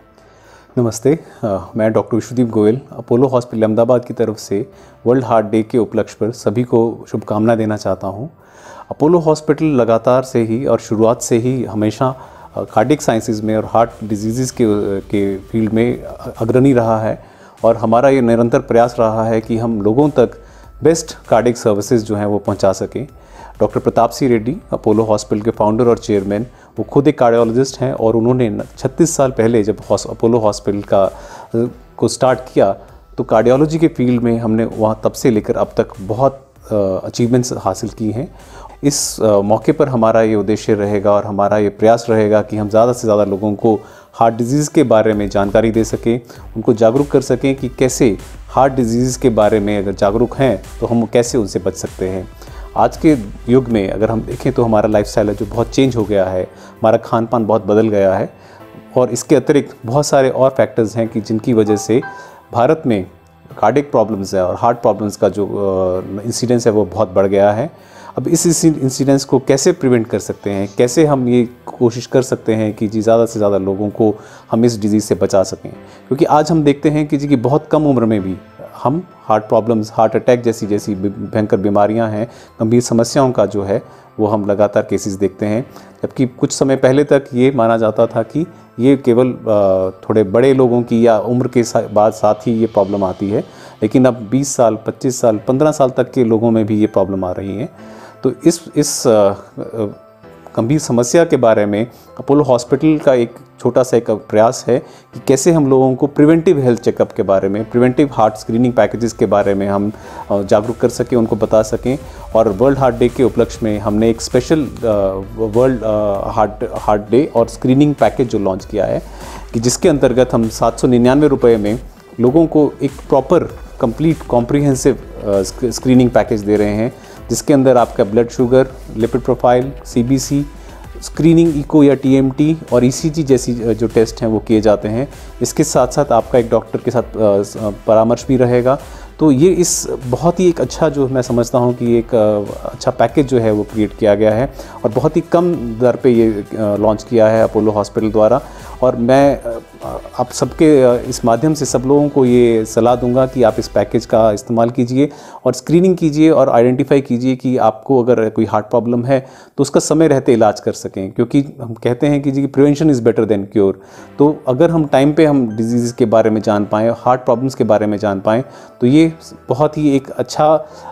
नमस्ते। मैं doctor Vishwadeep Goyal Apollo hospital Ahmedabad की तरफ से वर्ल्ड हार्ट डे के उपलक्ष्य पर सभी को शुभकामनाएं देना चाहता हूं। अपोलो हॉस्पिटल लगातार से ही और शुरुआत से ही हमेशा कार्डियक साइंसेज में और हार्ट डिजीज़ के फील्ड में अग्रणी रहा है और हमारा ये निरंतर प्रयास रहा है कि हम लोगों तक बेस्ट कार्डियक सर्विसेज जो हैं वो पहुंचा सकें। Doctor Pratap Singh Reddy Apollo hospital के फाउंडर और चेयरमैन, वो खुद एक कार्डियोलॉजिस्ट हैं और उन्होंने 36 साल पहले जब अपोलो हॉस्पिटल को स्टार्ट किया तो कार्डियोलॉजी के फील्ड में हमने वहाँ तब से लेकर अब तक बहुत अचीवमेंट्स हासिल की हैं। इस मौके पर हमारा ये उद्देश्य रहेगा और हमारा ये प्रयास रहेगा कि हम ज़्यादा से ज़्यादा लोगों को हार्ट डिजीज़ के बारे में जानकारी दे सकें, उनको जागरूक कर सकें कि कैसे हार्ट डिजीज़ के बारे में अगर जागरूक हैं तो हम कैसे उनसे बच सकते हैं। आज के युग में अगर हम देखें तो हमारा लाइफस्टाइल है जो बहुत चेंज हो गया है, हमारा खान पान बहुत बदल गया है और इसके अतिरिक्त बहुत सारे और फैक्टर्स हैं कि जिनकी वजह से भारत में कार्डियक प्रॉब्लम्स है और हार्ट प्रॉब्लम्स का जो इंसिडेंस है वो बहुत बढ़ गया है। अब इस इंसिडेंस को कैसे प्रिवेंट कर सकते हैं, कैसे हम ये कोशिश कर सकते हैं कि जी ज़्यादा से ज़्यादा लोगों को हम इस डिज़ीज़ से बचा सकें, क्योंकि आज हम देखते हैं कि जी की बहुत कम उम्र में भी हम हार्ट प्रॉब्लम्स, हार्ट अटैक जैसी भयंकर बीमारियां हैं, गंभीर समस्याओं का जो है वो हम लगातार केसेस देखते हैं। जबकि कुछ समय पहले तक ये माना जाता था कि ये केवल थोड़े बड़े लोगों की या उम्र के बाद साथ ही ये प्रॉब्लम आती है, लेकिन अब 20 साल, 25 साल, 15 साल तक के लोगों में भी ये प्रॉब्लम आ रही है। तो इस गंभीर समस्या के बारे में अपोलो हॉस्पिटल का एक छोटा सा एक प्रयास है कि कैसे हम लोगों को प्रिवेंटिव हेल्थ चेकअप के बारे में, प्रिवेंटिव हार्ट स्क्रीनिंग पैकेजेस के बारे में हम जागरूक कर सकें, उनको बता सकें। और वर्ल्ड हार्ट डे के उपलक्ष्य में हमने एक स्पेशल वर्ल्ड हार्ट डे और स्क्रीनिंग पैकेज जो लॉन्च किया है कि जिसके अंतर्गत हम 799 रुपये में लोगों को एक proper complete comprehensive screening package दे रहे हैं, जिसके अंदर आपका blood sugar, lipid profile, CBC, screening echo या टीएमटी और ईसीजी जैसी जो टेस्ट हैं वो किए जाते हैं। इसके साथ साथ आपका एक डॉक्टर के साथ परामर्श भी रहेगा। तो ये इस बहुत ही एक अच्छा, जो मैं समझता हूँ कि एक अच्छा पैकेज जो है वो क्रिएट किया गया है और बहुत ही कम दर पे ये लॉन्च किया है अपोलो हॉस्पिटल द्वारा। और मैं आप सबके इस माध्यम से सब लोगों को ये सलाह दूंगा कि आप इस पैकेज का इस्तेमाल कीजिए और स्क्रीनिंग कीजिए और आइडेंटिफाई कीजिए कि आपको अगर कोई हार्ट प्रॉब्लम है तो उसका समय रहते इलाज कर सकें, क्योंकि हम कहते हैं कि जी prevention is better than cure. तो अगर हम टाइम पे हम डिजीज़ के बारे में जान पाएँ, हार्ट प्रॉब्लम्स के बारे में जान पाएँ, तो ये बहुत ही एक अच्छा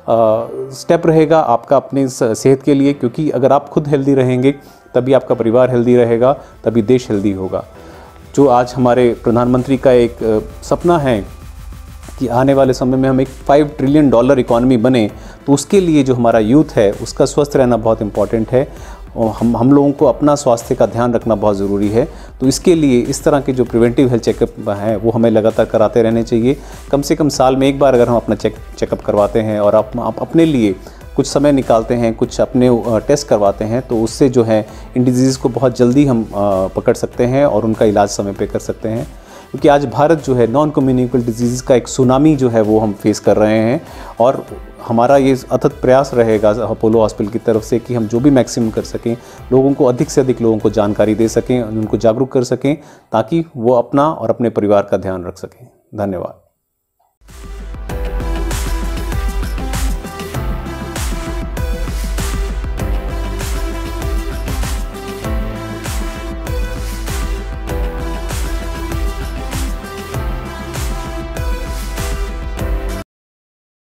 स्टेप रहेगा आपका अपने सेहत के लिए, क्योंकि अगर आप खुद हेल्दी रहेंगे तभी आपका परिवार हेल्दी रहेगा, तभी देश हेल्दी होगा। जो आज हमारे प्रधानमंत्री का एक सपना है कि आने वाले समय में हम एक $5 ट्रिलियन इकॉनमी बने, तो उसके लिए जो हमारा यूथ है उसका स्वस्थ रहना बहुत इम्पॉर्टेंट है और हम लोगों को अपना स्वास्थ्य का ध्यान रखना बहुत ज़रूरी है। तो इसके लिए इस तरह के जो प्रिवेंटिव हेल्थ चेकअप हैं वो हमें लगातार कराते रहने चाहिए। कम से कम साल में एक बार अगर हम अपना चेकअप करवाते हैं और आप अपने लिए कुछ समय निकालते हैं, कुछ अपने टेस्ट करवाते हैं, तो उससे जो है इन डिजीज़ को बहुत जल्दी हम पकड़ सकते हैं और उनका इलाज समय पे कर सकते हैं। क्योंकि आज भारत जो है नॉन कम्युनिकेबल डिजीज़ का एक सुनामी जो है वो हम फेस कर रहे हैं और हमारा ये अथक प्रयास रहेगा अपोलो हॉस्पिटल की तरफ से कि हम जो भी मैक्सिमम कर सकें, लोगों को अधिक से अधिक लोगों को जानकारी दे सकें, उनको जागरूक कर सकें, ताकि वो अपना और अपने परिवार का ध्यान रख सकें। धन्यवाद।